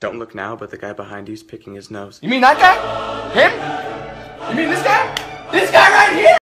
Don't look now, but the guy behind you's picking his nose. You mean that guy? Him? You mean this